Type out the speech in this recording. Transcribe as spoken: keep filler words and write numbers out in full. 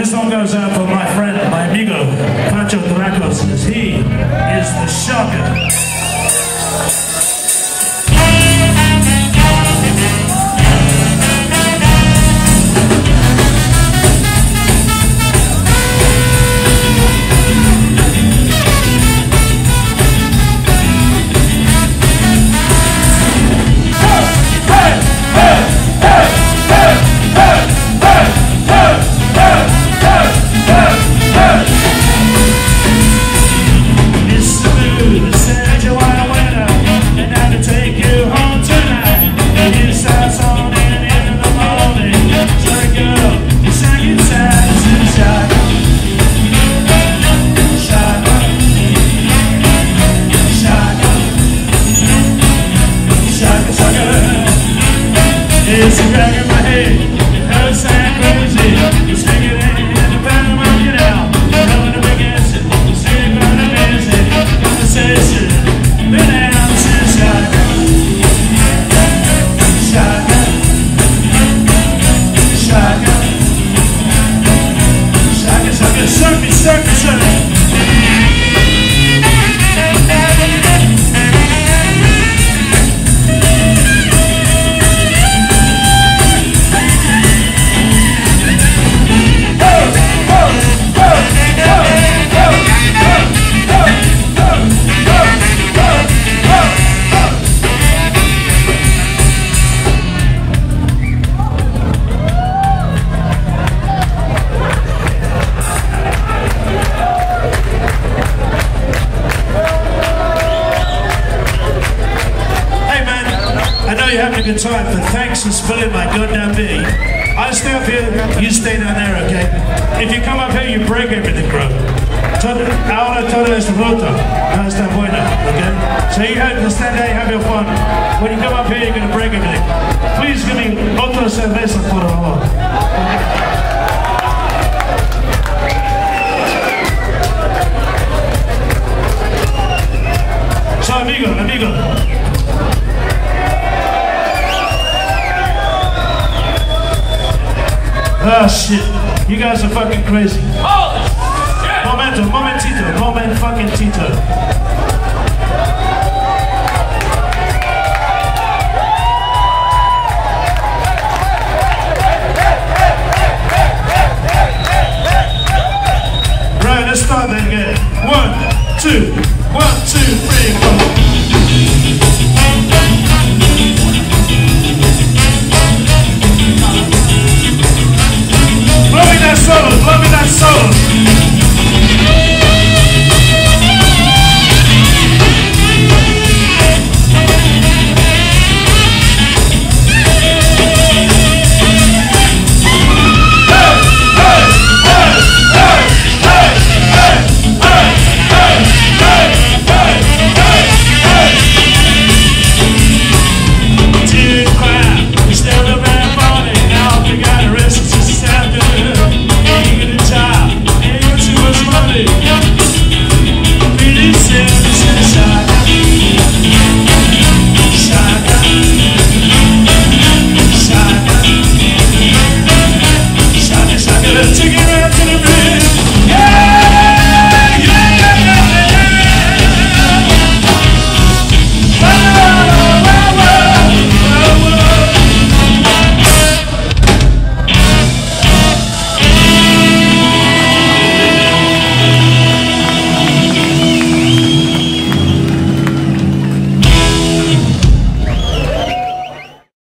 This song goes out for my friend, my amigo, Pancho Dracos, as he is the shocker. It's a crack in my head, it hurts and crazy. You stick it in and the pattern will get out. Coming up against it, sitting on the music. Conversation, been out since shotgun. Shotgun. Shotgun. Shotgun, shotgun, suck me, suck me, suck me. You're having a good time, but thanks for spilling my goddamn beer. I'll stay up here, you stay down there, okay? If you come up here, you break everything, bro. Todo, ahora todo es roto. No está bueno, okay? So you have to stand there, you have your fun. When you come up here, you're gonna break everything. Please give me otra cerveza, por favor. So, amigo, amigo. Ah, shit. You guys are fucking crazy. Holy shit! Momento, momentito, moment fucking tito.